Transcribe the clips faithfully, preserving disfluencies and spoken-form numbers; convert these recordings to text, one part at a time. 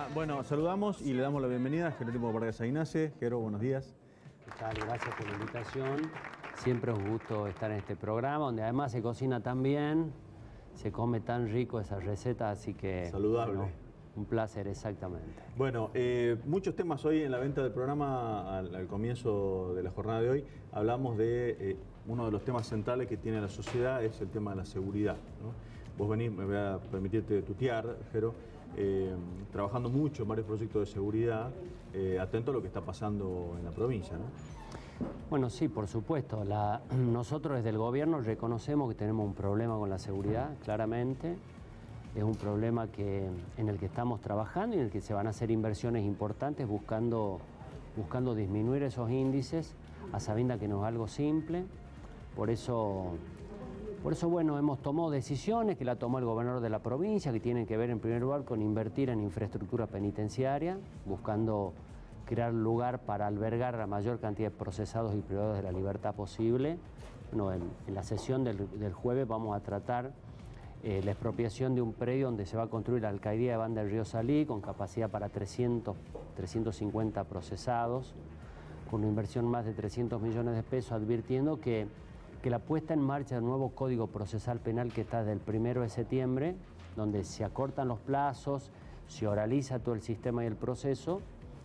Ah, bueno, saludamos y le damos la bienvenida a Jerónimo Vargas Ainace. Jero, buenos días. ¿Qué tal? Gracias por la invitación. Siempre es un gusto estar en este programa, donde además se cocina tan bien, se come tan rico esa receta, así que... Saludable. Bueno, un placer, exactamente. Bueno, eh, muchos temas hoy en la venta del programa, al, al comienzo de la jornada de hoy, hablamos de eh, uno de los temas centrales que tiene la sociedad, es el tema de la seguridad, ¿no? Vos venís, me voy a permitirte tutear, Jero, eh, trabajando mucho en varios proyectos de seguridad, eh, atento a lo que está pasando en la provincia, ¿no? Bueno, sí, por supuesto. La, nosotros desde el gobierno reconocemos que tenemos un problema con la seguridad, claramente. Es un problema que, en el que estamos trabajando y en el que se van a hacer inversiones importantes buscando, buscando disminuir esos índices, a sabiendas que no es algo simple. Por eso, por eso, bueno, hemos tomado decisiones que la tomó el gobernador de la provincia, que tienen que ver en primer lugar con invertir en infraestructura penitenciaria, buscando crear lugar para albergar la mayor cantidad de procesados y privados de la libertad posible. Bueno, en, en la sesión del, del jueves vamos a tratar Eh, la expropiación de un predio donde se va a construir la alcaldía de Banda del Río Salí con capacidad para trescientos, trescientos cincuenta procesados, con una inversión más de trescientos millones de pesos, advirtiendo que, que la puesta en marcha del nuevo Código Procesal Penal que está desde el primero de septiembre, donde se acortan los plazos, se oraliza todo el sistema y el proceso,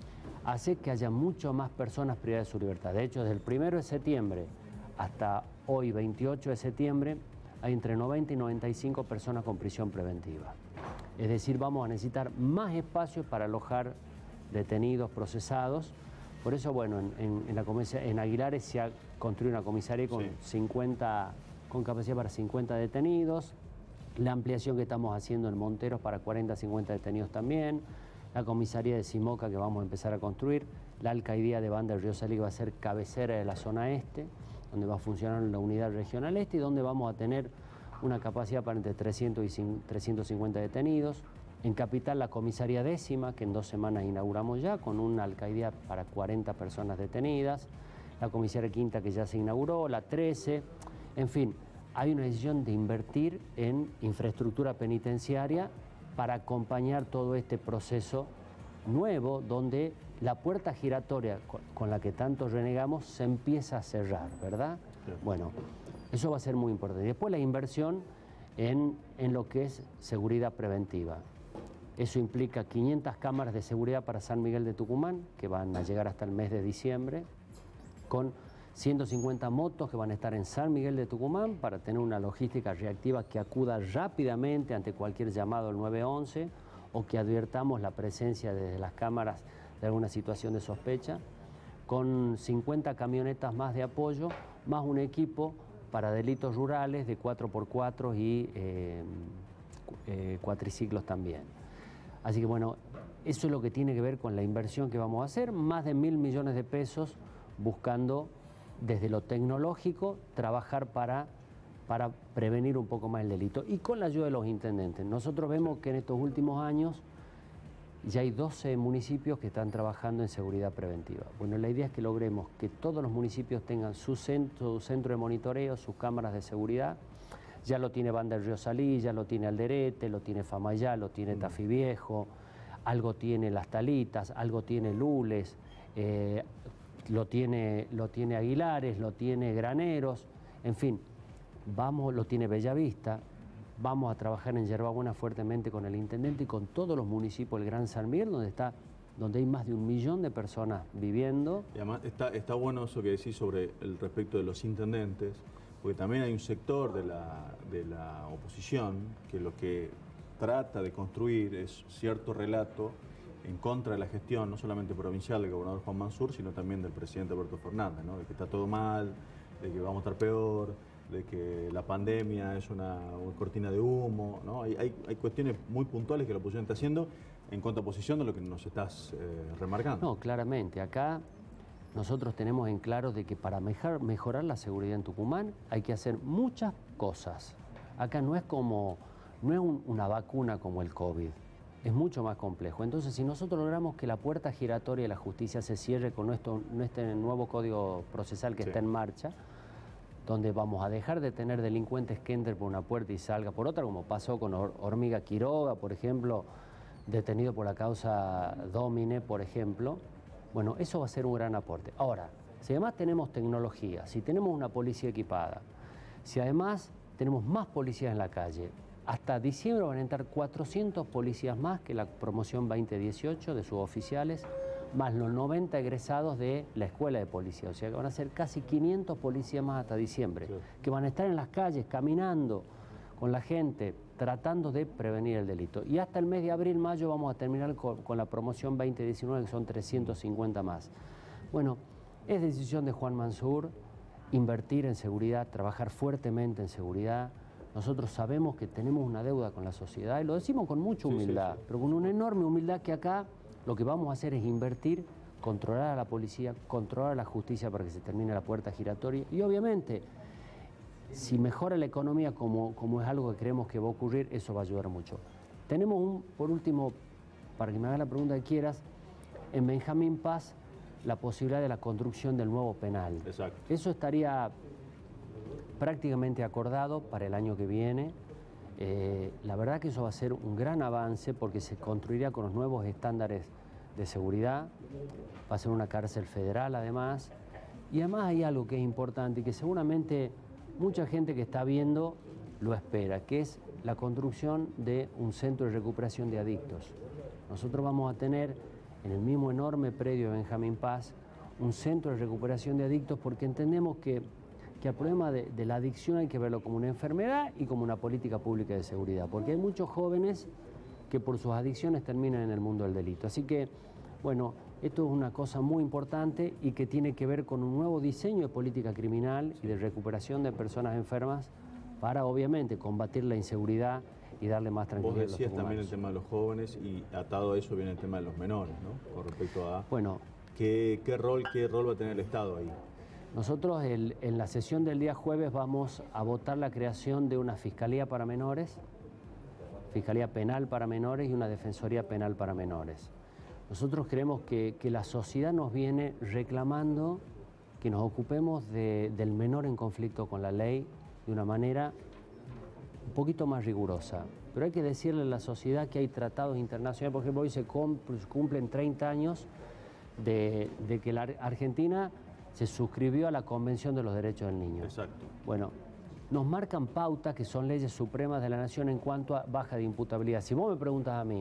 hace que haya mucho más personas privadas de su libertad. De hecho, desde el primero de septiembre hasta hoy, veintiocho de septiembre, hay entre noventa y noventa y cinco personas con prisión preventiva. Es decir, vamos a necesitar más espacios para alojar detenidos, procesados. Por eso, bueno, en, en, en, la en Aguilares se ha construido una comisaría con, sí. cincuenta, con capacidad para cincuenta detenidos, la ampliación que estamos haciendo en Monteros para cuarenta, cincuenta detenidos también, la comisaría de Simoca que vamos a empezar a construir, la alcaldía de Banda del Río Salí que va a ser cabecera de la zona este, donde va a funcionar la unidad regional este y donde vamos a tener una capacidad para entre trescientos y trescientos cincuenta detenidos. En Capital, la comisaría décima, que en dos semanas inauguramos ya, con una alcaldía para cuarenta personas detenidas. La comisaría quinta, que ya se inauguró, la trece. En fin, hay una decisión de invertir en infraestructura penitenciaria para acompañar todo este proceso nuevo, donde la puerta giratoria con la que tanto renegamos se empieza a cerrar, ¿verdad? Sí. Bueno, eso va a ser muy importante. Después la inversión en, en lo que es seguridad preventiva. Eso implica quinientas cámaras de seguridad para San Miguel de Tucumán, que van a llegar hasta el mes de diciembre, con ciento cincuenta motos que van a estar en San Miguel de Tucumán para tener una logística reactiva que acuda rápidamente ante cualquier llamado al nueve once o que advirtamos la presencia desde las cámaras de alguna situación de sospecha, con cincuenta camionetas más de apoyo, más un equipo para delitos rurales de cuatro por cuatro y eh, eh, cuatriciclos también. Así que bueno, eso es lo que tiene que ver con la inversión que vamos a hacer, más de mil millones de pesos buscando desde lo tecnológico trabajar para, para prevenir un poco más el delito y con la ayuda de los intendentes. Nosotros vemos que en estos últimos años ya hay doce municipios que están trabajando en seguridad preventiva. Bueno, la idea es que logremos que todos los municipios tengan su centro, su centro de monitoreo, sus cámaras de seguridad. Ya lo tiene Banda del Río Salí, ya lo tiene Alderete, lo tiene Famayá, lo tiene Tafí Viejo, algo tiene Las Talitas, algo tiene Lules, eh, lo tiene, lo tiene Aguilares, lo tiene Graneros, en fin, vamos, lo tiene Bellavista. Vamos a trabajar en Yerbabuena fuertemente con el intendente y con todos los municipios del Gran San Miguel, donde, está, donde hay más de un millón de personas viviendo. Y además está, está bueno eso que decís sobre el respecto de los intendentes, porque también hay un sector de la, de la oposición que lo que trata de construir es cierto relato en contra de la gestión, no solamente provincial del gobernador Juan Mansur, sino también del presidente Alberto Fernández, ¿no? De que está todo mal, de que vamos a estar peor, de que la pandemia es una, una cortina de humo, ¿no? Hay, hay, hay cuestiones muy puntuales que la oposición está haciendo en contraposición de lo que nos estás eh, remarcando. No, claramente. Acá nosotros tenemos en claro de que para mejor, mejorar la seguridad en Tucumán hay que hacer muchas cosas. Acá no es como, no es un, una vacuna como el COVID, es mucho más complejo. Entonces, si nosotros logramos que la puerta giratoria de la justicia se cierre con nuestro, nuestro nuevo Código Procesal que sí. está en marcha, donde vamos a dejar de tener delincuentes que entren por una puerta y salgan por otra, como pasó con Hormiga Quiroga, por ejemplo, detenido por la causa Domine, por ejemplo. Bueno, eso va a ser un gran aporte. Ahora, si además tenemos tecnología, si tenemos una policía equipada, si además tenemos más policías en la calle, hasta diciembre van a entrar cuatrocientos policías más que la promoción veinte dieciocho de suboficiales, más los noventa egresados de la escuela de policía. O sea que van a ser casi quinientos policías más hasta diciembre, claro, que van a estar en las calles, caminando con la gente, tratando de prevenir el delito. Y hasta el mes de abril, mayo vamos a terminar con, con la promoción veinte diecinueve, que son trescientos cincuenta más. Bueno, es decisión de Juan Mansur invertir en seguridad, trabajar fuertemente en seguridad. Nosotros sabemos que tenemos una deuda con la sociedad y lo decimos con mucha humildad, sí, sí, sí, pero con una enorme humildad, que acá lo que vamos a hacer es invertir, controlar a la policía, controlar a la justicia para que se termine la puerta giratoria y obviamente si mejora la economía como, como es algo que creemos que va a ocurrir, eso va a ayudar mucho. Tenemos un, por último, para que me hagas la pregunta que quieras, en Benjamín Paz la posibilidad de la construcción del nuevo penal. Exacto. Eso estaría prácticamente acordado para el año que viene. Eh, la verdad que eso va a ser un gran avance porque se construiría con los nuevos estándares de seguridad, va a ser una cárcel federal además, y además hay algo que es importante y que seguramente mucha gente que está viendo lo espera, que es la construcción de un centro de recuperación de adictos. Nosotros vamos a tener en el mismo enorme predio de Benjamín Paz un centro de recuperación de adictos porque entendemos que que el problema de, de la adicción hay que verlo como una enfermedad y como una política pública de seguridad, porque hay muchos jóvenes que por sus adicciones terminan en el mundo del delito. Así que, bueno, esto es una cosa muy importante y que tiene que ver con un nuevo diseño de política criminal y de recuperación de personas enfermas para, obviamente, combatir la inseguridad y darle más tranquilidad a los tucumanos. Vos decías también el tema de los jóvenes y atado a eso viene el tema de los menores, ¿no? Con respecto a bueno, qué, qué, rol, qué rol va a tener el Estado ahí. Nosotros el, en la sesión del día jueves vamos a votar la creación de una fiscalía para menores, fiscalía penal para menores y una defensoría penal para menores. Nosotros creemos que, que la sociedad nos viene reclamando que nos ocupemos de, del menor en conflicto con la ley de una manera un poquito más rigurosa. Pero hay que decirle a la sociedad que hay tratados internacionales. Por ejemplo, hoy se cumplen treinta años de, de que la Argentina se suscribió a la Convención de los Derechos del Niño. Exacto. Bueno, nos marcan pautas que son leyes supremas de la nación en cuanto a baja de imputabilidad. Si vos me preguntas a mí,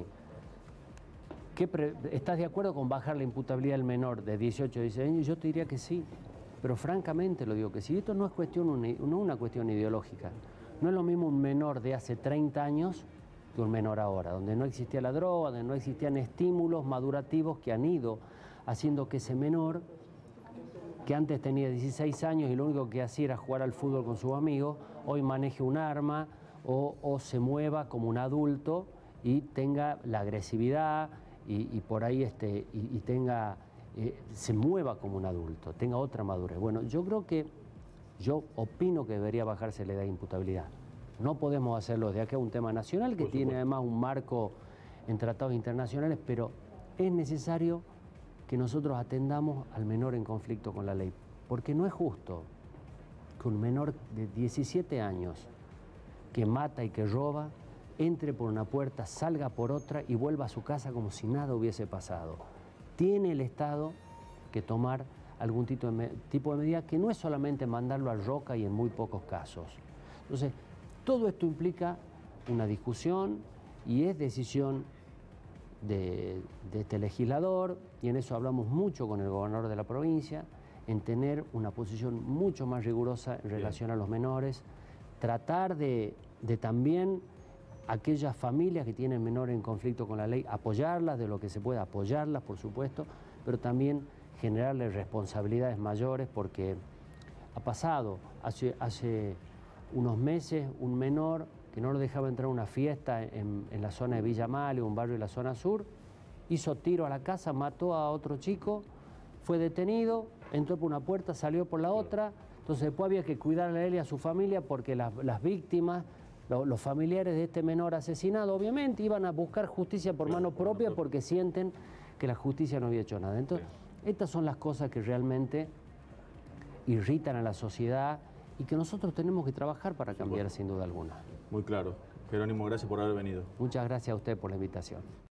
¿qué ¿estás de acuerdo con bajar la imputabilidad del menor de dieciocho a dieciséis años? Yo te diría que sí, pero francamente lo digo que sí. Esto no es cuestión, no una cuestión ideológica. No es lo mismo un menor de hace treinta años que un menor ahora, donde no existía la droga, donde no existían estímulos madurativos que han ido haciendo que ese menor, que antes tenía dieciséis años y lo único que hacía era jugar al fútbol con sus amigos, hoy maneje un arma o, o se mueva como un adulto y tenga la agresividad y, y por ahí este, y, y tenga, eh, se mueva como un adulto, tenga otra madurez. Bueno, yo creo que, yo opino que debería bajarse la edad de imputabilidad. No podemos hacerlo de aquí a un tema nacional que tiene además un marco en tratados internacionales, pero es necesario que nosotros atendamos al menor en conflicto con la ley, porque no es justo que un menor de diecisiete años que mata y que roba entre por una puerta, salga por otra y vuelva a su casa como si nada hubiese pasado. Tiene el Estado que tomar algún tipo de, tipo de medida que no es solamente mandarlo a Roca y en muy pocos casos. Entonces, todo esto implica una discusión y es decisión De, de este legislador, y en eso hablamos mucho con el gobernador de la provincia, en tener una posición mucho más rigurosa en relación a los menores, tratar de, de también aquellas familias que tienen menores en conflicto con la ley, apoyarlas de lo que se pueda, apoyarlas por supuesto, pero también generarles responsabilidades mayores, porque ha pasado hace, hace unos meses un menor que no lo dejaba entrar a una fiesta en, en la zona de Villa Male, un barrio de la zona sur, hizo tiro a la casa, mató a otro chico, fue detenido, entró por una puerta, salió por la otra, entonces después había que cuidarle a él y a su familia porque las, las víctimas, lo, los familiares de este menor asesinado, obviamente iban a buscar justicia por mano propia porque sienten que la justicia no había hecho nada. Entonces, estas son las cosas que realmente irritan a la sociedad y que nosotros tenemos que trabajar para cambiar sin duda alguna. Muy claro. Jerónimo, gracias por haber venido. Muchas gracias a usted por la invitación.